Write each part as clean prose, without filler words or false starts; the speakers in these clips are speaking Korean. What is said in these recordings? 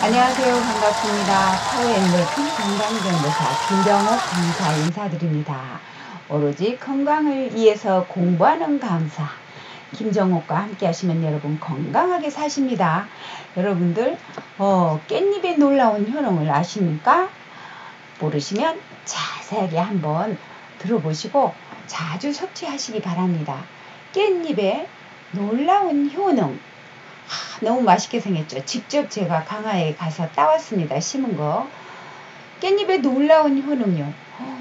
안녕하세요. 반갑습니다. 사회의 넓힌 건강정보사 김정옥 강사 인사드립니다. 오로지 건강을 위해서 공부하는 강사 김정옥과 함께 하시면 여러분 건강하게 사십니다. 여러분들 깻잎의 놀라운 효능을 아십니까? 모르시면 자세하게 한번 들어보시고 자주 섭취하시기 바랍니다. 깻잎의 놀라운 효능, 너무 맛있게 생겼죠. 직접 제가 강화에 가서 따왔습니다. 심은 거. 깻잎의 놀라운 효능요.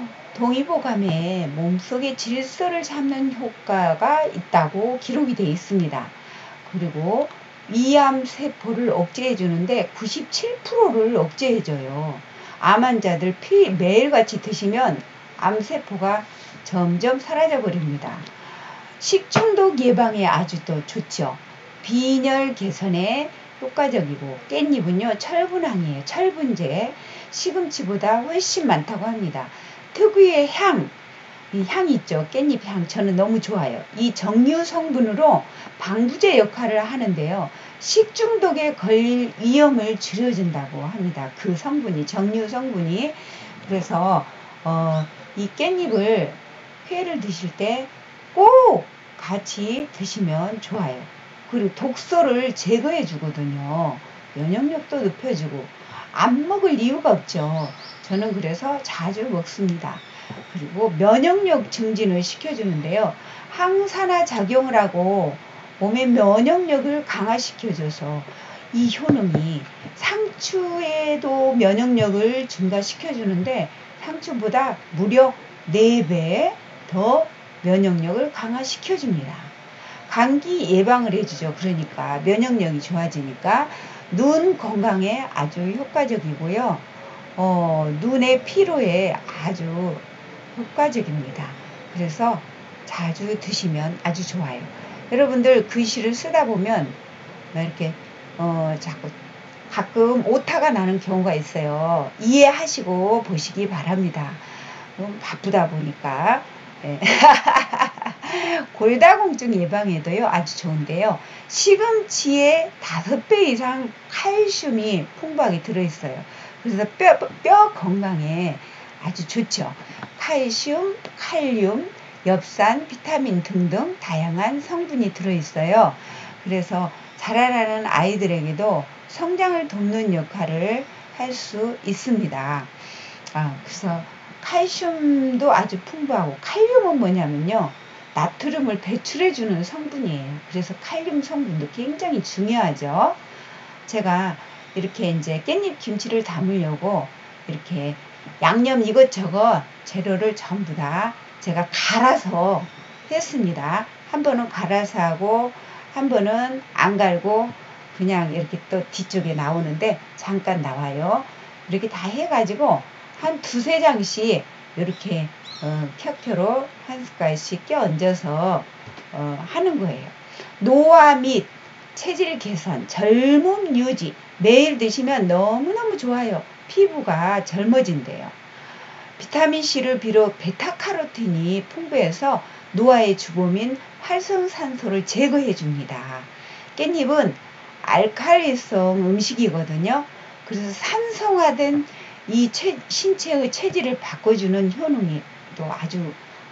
동의보감에 몸속의 질소를 잡는 효과가 있다고 기록이 되어 있습니다. 그리고 위암세포를 억제해 주는데 97%를 억제해 줘요. 암 환자들 매일같이 드시면 암세포가 점점 사라져 버립니다. 식중독 예방에 아주 또 좋죠. 빈혈 개선에 효과적이고 깻잎은요 철분항이에요. 철분제, 시금치보다 훨씬 많다고 합니다. 특유의 이 향 있죠. 깻잎 향 저는 너무 좋아요. 이 정류 성분으로 방부제 역할을 하는데요. 식중독에 걸릴 위험을 줄여준다고 합니다. 그 성분이, 정류 성분이. 그래서 이 깻잎을 회를 드실 때 꼭 같이 드시면 좋아요. 그리고 독소를 제거해 주거든요. 면역력도 높여주고 안 먹을 이유가 없죠. 저는 그래서 자주 먹습니다. 그리고 면역력 증진을 시켜주는데요. 항산화 작용을 하고 몸의 면역력을 강화시켜줘서 이 효능이 상추에도 면역력을 증가시켜주는데 상추보다 무려 4배 더 면역력을 강화시켜줍니다. 감기 예방을 해주죠. 그러니까 면역력이 좋아지니까 눈 건강에 아주 효과적이고요. 눈의 피로에 아주 효과적입니다. 그래서 자주 드시면 아주 좋아요. 여러분들 글씨를 쓰다 보면 이렇게 자꾸 가끔 오타가 나는 경우가 있어요. 이해하시고 보시기 바랍니다. 바쁘다 보니까. 네. 골다공증 예방에도요 아주 좋은데요. 시금치에 5배 이상 칼슘이 풍부하게 들어있어요. 그래서 뼈 건강에 아주 좋죠. 칼슘, 칼륨, 엽산, 비타민 등등 다양한 성분이 들어있어요. 그래서 자라나는 아이들에게도 성장을 돕는 역할을 할 수 있습니다. 그래서 칼슘도 아주 풍부하고 칼륨은 뭐냐면요. 나트륨을 배출해주는 성분이에요. 그래서 칼륨 성분도 굉장히 중요하죠. 제가 이렇게 이제 깻잎 김치를 담으려고 이렇게 양념 이것저것 재료를 전부 다 제가 갈아서 했습니다. 한 번은 갈아서 하고 한 번은 안 갈고 그냥 이렇게 또 뒤쪽에 나오는데 잠깐 나와요. 이렇게 다 해가지고 한 2~3장씩 이렇게 켜켜로 한 숟갈씩 껴얹어서 하는 거예요. 노화 및 체질 개선, 젊음 유지 매일 드시면 너무너무 좋아요. 피부가 젊어진대요. 비타민C를 비롯 베타카로틴이 풍부해서 노화의 주범인 활성산소를 제거해 줍니다. 깻잎은 알칼리성 음식이거든요. 그래서 산성화된 이 신체의 체질을 바꿔주는 효능이 또 아주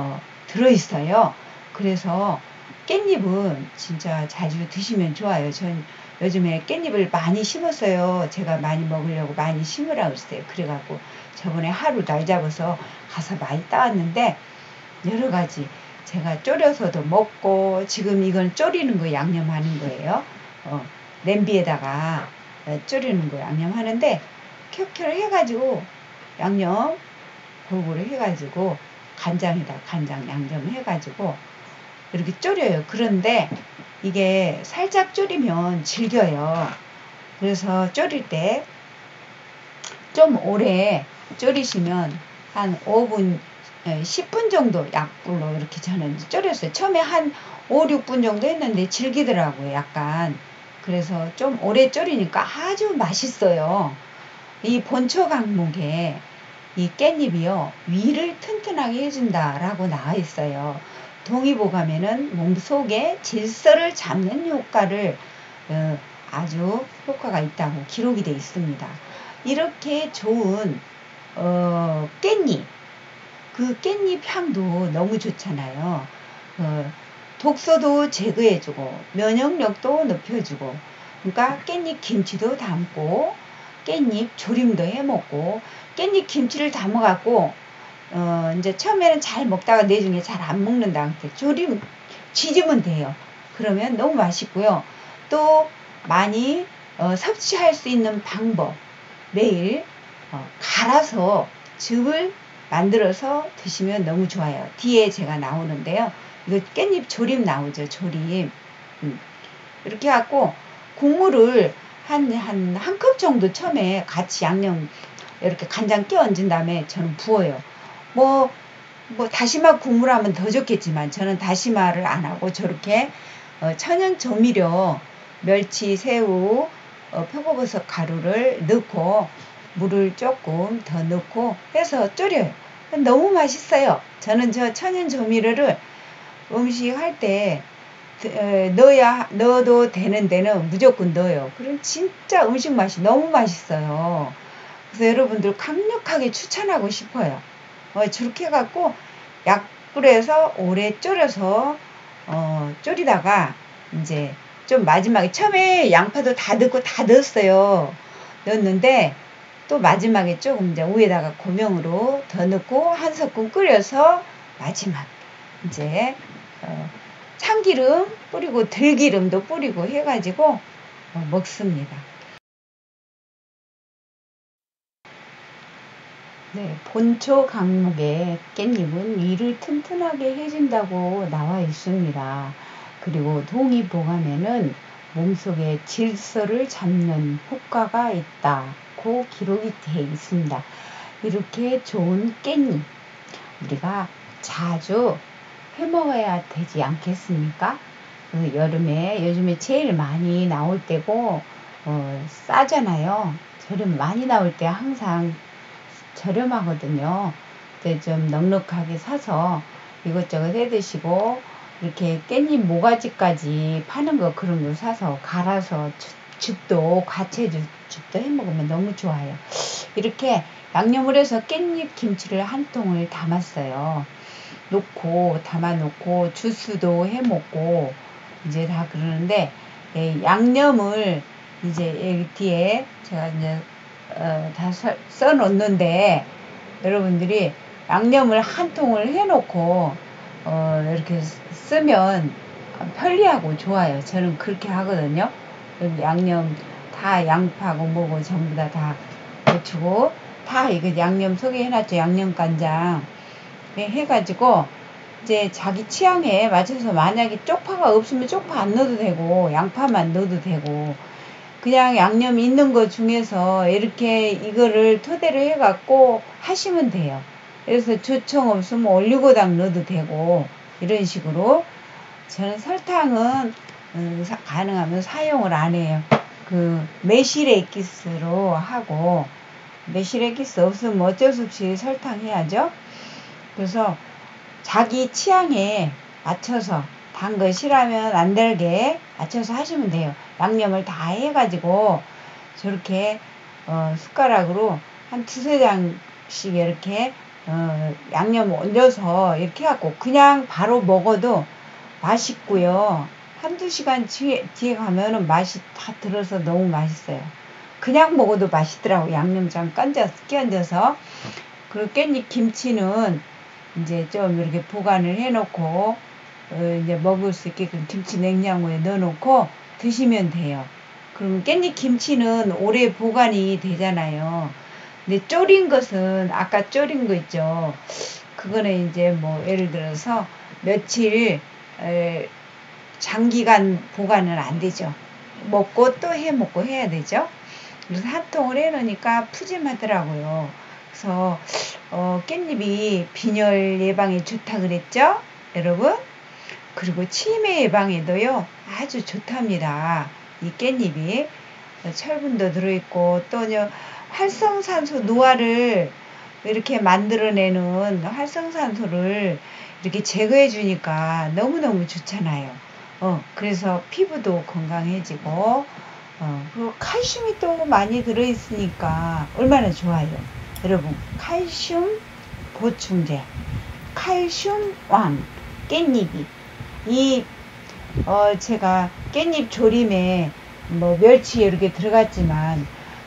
들어있어요. 그래서 깻잎은 진짜 자주 드시면 좋아요. 전 요즘에 깻잎을 많이 심었어요. 제가 많이 먹으려고 많이 심으라고 했어요. 그래갖고 저번에 하루 날 잡아서 가서 많이 따왔는데 여러가지 제가 졸여서도 먹고 지금 이건 졸이는 거 양념하는 거예요. 냄비에다가 졸이는 거 양념하는데 켜켜를 해가지고 양념 골고루 해가지고 간장에다 간장 양념 해가지고 이렇게 졸여요. 그런데 이게 살짝 졸이면 질겨요. 그래서 졸일 때 좀 오래 졸이시면 한 5분 10분 정도 약불로 이렇게 저는 졸였어요. 처음에 한 5~6분 정도 했는데 질기더라고요. 약간. 그래서 좀 오래 졸이니까 아주 맛있어요. 이 본초 강목에 이 깻잎이요 위를 튼튼하게 해준다 라고 나와 있어요. 동의보감에는 몸속에 질소를 잡는 효과를 아주 효과가 있다고 기록이 되어 있습니다. 이렇게 좋은 깻잎, 그 깻잎 향도 너무 좋잖아요. 독소도 제거해주고 면역력도 높여주고, 그러니까 깻잎 김치도 담고 깻잎 조림도 해먹고, 깻잎 김치를 담아갖고 이제 처음에는 잘 먹다가 나중에 잘 안 먹는다. 조림 지지면 돼요. 그러면 너무 맛있고요. 또 많이 섭취할 수 있는 방법, 매일 갈아서 즙을 만들어서 드시면 너무 좋아요. 뒤에 제가 나오는데요. 이거 깻잎 조림 나오죠. 조림. 이렇게 해갖고 국물을 한 컵 정도 처음에 같이 양념 이렇게 간장 끼 얹은 다음에 저는 부어요. 뭐 다시마 국물 하면 더 좋겠지만 저는 다시마를 안 하고 저렇게 천연 조미료, 멸치, 새우, 표고버섯 가루를 넣고 물을 조금 더 넣고 해서 졸여요. 너무 맛있어요. 저는 저 천연 조미료를 음식 할 때 넣어도 되는 데는 무조건 넣어요. 그럼 진짜 음식 맛이 너무 맛있어요. 그래서 여러분들 강력하게 추천하고 싶어요. 저렇게 해갖고 약불에서 오래 졸여서 졸이다가 이제 좀 마지막에, 처음에 양파도 다 넣고 다 넣었어요. 넣었는데 또 마지막에 조금 이제 위에다가 고명으로 더 넣고 한 소끔 끓여서 마지막 이제 참기름 뿌리고 들기름도 뿌리고 해가지고 먹습니다. 네, 본초 강목의 깻잎은 위를 튼튼하게 해준다고 나와 있습니다. 그리고 동의보감에는 몸속의 질서를 잡는 효과가 있다고 기록이 되어 있습니다. 이렇게 좋은 깻잎 우리가 자주 해먹어야 되지 않겠습니까? 여름에 요즘에 제일 많이 나올 때고 싸잖아요. 저렴 많이 나올 때 항상 저렴하거든요. 근데 좀 넉넉하게 사서 이것저것 해 드시고, 이렇게 깻잎 모가지까지 파는 거 그런 거 사서 갈아서 즙도 과채즙도 해 먹으면 너무 좋아요. 이렇게 양념을 해서 깻잎 김치를 한 통을 담았어요. 담아 놓고 주스도 해 먹고 이제 다 그러는데, 양념을 이제 여기 뒤에 제가 이제 다 써 놓는데, 여러분들이 양념을 한 통을 해 놓고 이렇게 쓰면 편리하고 좋아요. 저는 그렇게 하거든요. 양념 다 양파고 뭐고 전부 다 넣고 다 이거 양념 소개해 놨죠. 양념 간장 해가지고 이제 자기 취향에 맞춰서, 만약에 쪽파가 없으면 쪽파 안 넣어도 되고 양파만 넣어도 되고, 그냥 양념 있는 거 중에서 이렇게 이거를 토대로 해갖고 하시면 돼요. 그래서 조청 없으면 올리고당 넣어도 되고, 이런 식으로. 저는 설탕은 가능하면 사용을 안 해요. 매실 액기스로 하고, 매실 액기스 없으면 어쩔 수 없이 설탕 해야죠. 그래서 자기 취향에 맞춰서 단 거 싫어하면 안 달게 맞춰서 하시면 돼요. 양념을 다 해가지고 저렇게 숟가락으로 한 두세 장씩 이렇게 양념 올려서 이렇게 해갖고 그냥 바로 먹어도 맛있고요. 한두 시간 뒤에 가면은 맛이 다 들어서 너무 맛있어요. 그냥 먹어도 맛있더라고. 양념장 끼얹어서. 그리고 깻잎 김치는 이제 좀 이렇게 보관을 해놓고 이제 먹을 수 있게끔 김치 냉장고에 넣어놓고 드시면 돼요. 그럼 깻잎 김치는 오래 보관이 되잖아요. 근데 졸인 것은, 아까 졸인 거 있죠. 그거는 이제 뭐 예를 들어서 며칠 장기간 보관은 안 되죠. 먹고 또 해 먹고 해야 되죠. 그래서 한 통을 해놓으니까 푸짐하더라고요. 그래서 깻잎이 빈혈 예방에 좋다 그랬죠, 여러분? 그리고 치매 예방에도요 아주 좋답니다. 이 깻잎이 철분도 들어있고, 또 활성산소 노화를 이렇게 만들어내는 활성산소를 이렇게 제거해 주니까 너무너무 좋잖아요. 그래서 피부도 건강해지고 그리고 칼슘이 또 많이 들어있으니까 얼마나 좋아요. 여러분, 칼슘 보충제, 칼슘 왕, 깻잎이. 제가 깻잎 조림에 멸치 이렇게 들어갔지만,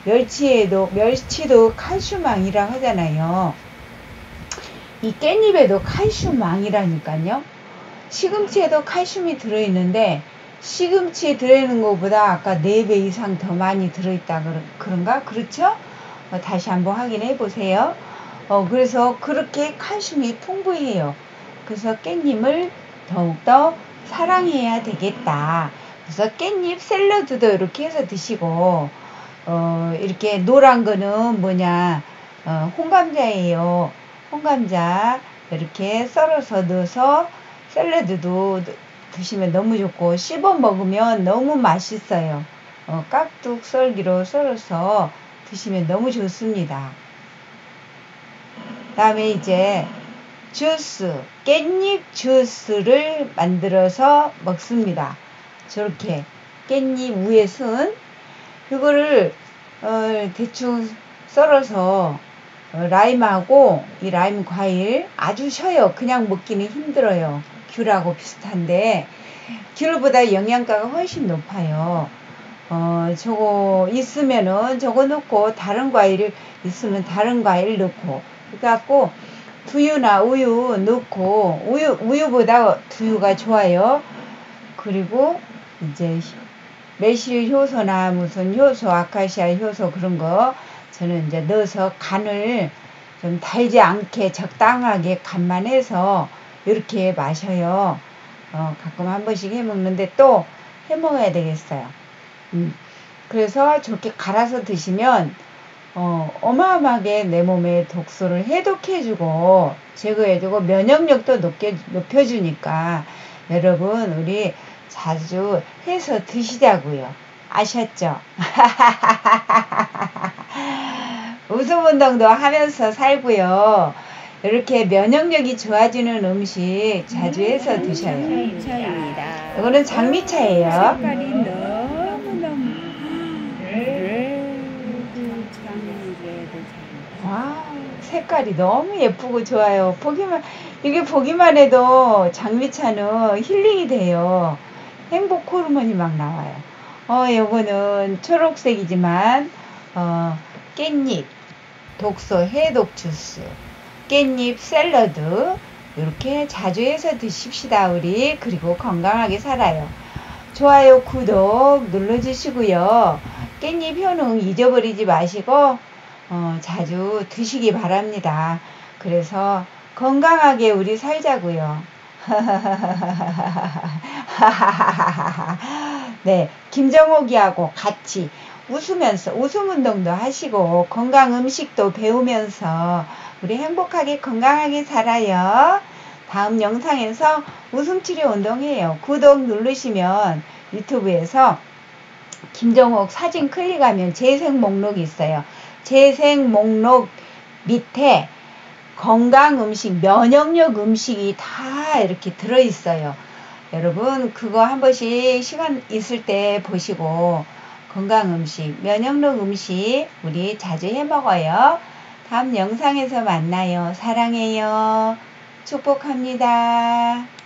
멸치도 칼슘왕이라고 하잖아요. 이 깻잎에도 칼슘왕이라니까요. 시금치에도 칼슘이 들어있는데, 시금치에 들어있는 것보다 아까 4배 이상 더 많이 들어있다 그런가? 그렇죠? 다시 한번 확인해 보세요. 그래서 그렇게 칼슘이 풍부해요. 그래서 깻잎을 더욱더 사랑해야 되겠다. 그래서 깻잎 샐러드도 이렇게 해서 드시고, 이렇게 노란 거는 뭐냐, 홍감자예요. 홍감자 이렇게 썰어서 넣어서 샐러드도 드시면 너무 좋고, 씹어 먹으면 너무 맛있어요. 깍둑 썰기로 썰어서 드시면 너무 좋습니다. 다음에 이제 주스, 깻잎 주스를 만들어서 먹습니다. 저렇게 깻잎 위에 쓴 이거를 대충 썰어서 라임하고, 이 라임 과일 아주 셔요. 그냥 먹기는 힘들어요. 귤하고 비슷한데 귤보다 영양가가 훨씬 높아요. 저거 있으면은 저거 넣고, 다른 과일 있으면 다른 과일 넣고, 그래갖고 두유나 우유 넣고, 우유보다 두유가 좋아요. 그리고 이제 매실 효소나 무슨 효소, 아카시아 효소 그런 거 저는 이제 넣어서 간을 좀 달지 않게 적당하게 간만 해서 이렇게 마셔요. 가끔 한 번씩 해 먹는데 또 해 먹어야 되겠어요. 그래서 저렇게 갈아서 드시면 어마어마하게 내 몸에 독소를 해독해주고 제거해주고 면역력도 높여주니까 여러분, 우리 자주 해서 드시자고요. 아셨죠? 웃음 운동도 하면서 살고요. 이렇게 면역력이 좋아지는 음식 자주 해서 드셔요. 장미차입니다. 이거는 장미차예요. 색깔이 너무너무 와, 색깔이 너무 예쁘고 좋아요. 이게 보기만 해도 장미차는 힐링이 돼요. 행복 호르몬이 막 나와요. 요거는 초록색이지만, 깻잎, 독소 해독 주스, 깻잎 샐러드, 이렇게 자주 해서 드십시다, 우리. 그리고 건강하게 살아요. 좋아요, 구독 눌러주시고요. 깻잎 효능 잊어버리지 마시고, 자주 드시기 바랍니다. 그래서 건강하게 우리 살자고요. 네, 김정옥이하고 같이 웃으면서 웃음 운동도 하시고 건강 음식도 배우면서 우리 행복하게 건강하게 살아요. 다음 영상에서 웃음 치료 운동해요. 구독 누르시면 유튜브에서 김정옥 사진 클릭하면 재생 목록이 있어요. 재생 목록 밑에 건강 음식, 면역력 음식이 다 이렇게 들어있어요. 여러분, 그거 한 번씩 시간 있을 때 보시고 건강 음식, 면역력 음식 우리 자주 해 먹어요. 다음 영상에서 만나요. 사랑해요. 축복합니다.